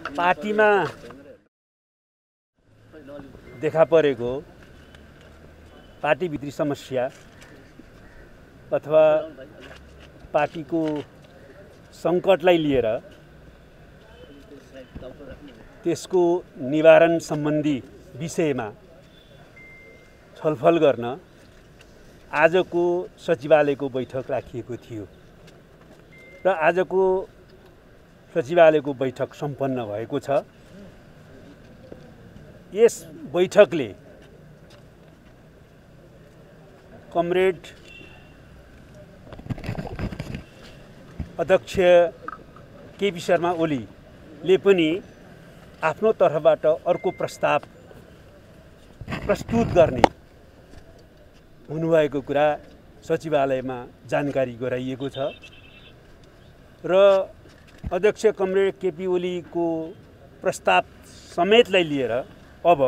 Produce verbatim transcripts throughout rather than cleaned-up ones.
पार्टीमा देखा परेको पार्टीभित्री समस्या अथवा पार्टीको सङ्कटलाई लिएर त्यसको निवारण सम्बन्धी विषयमा छलफल गर्न आजको सचिवालयको बैठक राखिएको थियो र आजको सचिवालयको बैठक सम्पन्न भएको छ। यस बैठकले कमरेड अध्यक्ष केपी शर्मा ओलीले पनि आफ्नो तर्फबाट अर्को प्रस्ताव प्रस्तुत गर्ने हुनुभएको कुरा सचिवालयमा जानकारी गराइएको छ र अध्यक्ष कमरेड केपी ओलीको प्रस्ताव समेतलाई लिएर अब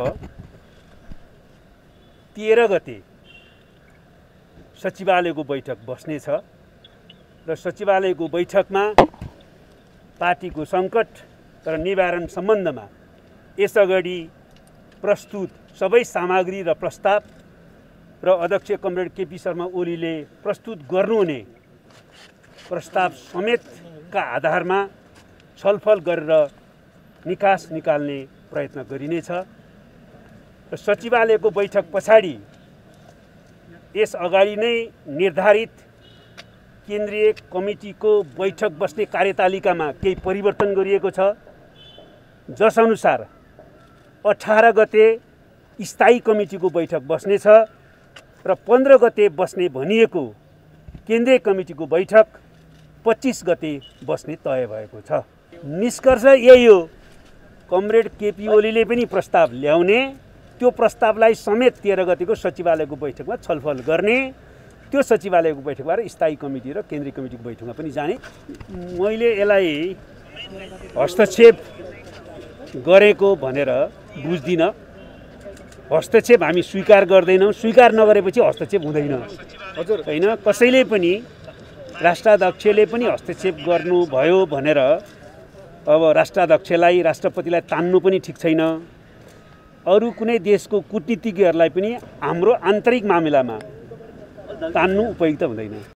तेह्र गते सचिवालयको बैठक बस्नेछ र सचिवालयको बैठकमा पार्टीको सङ्कट र निवारण सम्बन्धमा यसअगाडि प्रस्तुत सबै सामग्री र प्रस्ताव र अध्यक्ष कमरेड केपी शर्मा ओलीले प्रस्तुत गर्नुहुने प्रस्ताव समेतका आधारमा छलफल गरेर निकास निकाल्ने प्रयत्न गरिनेछ र सचिवालयको बैठक पछाडि यस अगाडि नै निर्धारित केन्द्रीय कमिटीको बैठक बस्ने कार्यतालिकामा केही परिवर्तन गरिएको छ, जसअनुसार अठार गते स्थायी कमिटीको बैठक बस्नेछ र पन्ध्र गते बस्ने भनिएको केन्द्रीय कमिटीको बैठक पच्चिस गते बस्ने तय भएको छ। निष्कर्ष यही हो, कमरेड केपी ओलीले पनि प्रस्ताव ल्याउने, त्यो प्रस्तावलाई समेत तेह्र गतिको सचिवालयको बैठकमा छलफल गर्ने, त्यो सचिवालयको बैठकबाट स्थायी कमिटी र केन्द्रीय कमिटीको बैठकमा पनि जाने। मैले यसलाई हस्तक्षेप गरेको भनेर बुझ्दिनँ। हस्तक्षेप हामी स्वीकार गर्दैनौँ, स्वीकार नगरेपछि हस्तक्षेप हुँदैन। हजुर होइन, कसैले पनि राष्ट्राध्यक्षले पनि हस्तक्षेप गर्नुभयो भनेर अब राष्ट्राध्यक्षलाई राष्ट्रपतिलाई तान्नु पनि ठिक छैन। अरू कुनै देशको कूटनीतिज्ञहरूलाई पनि हाम्रो आन्तरिक मामिलामा तान्नु उपयुक्त हुँदैन।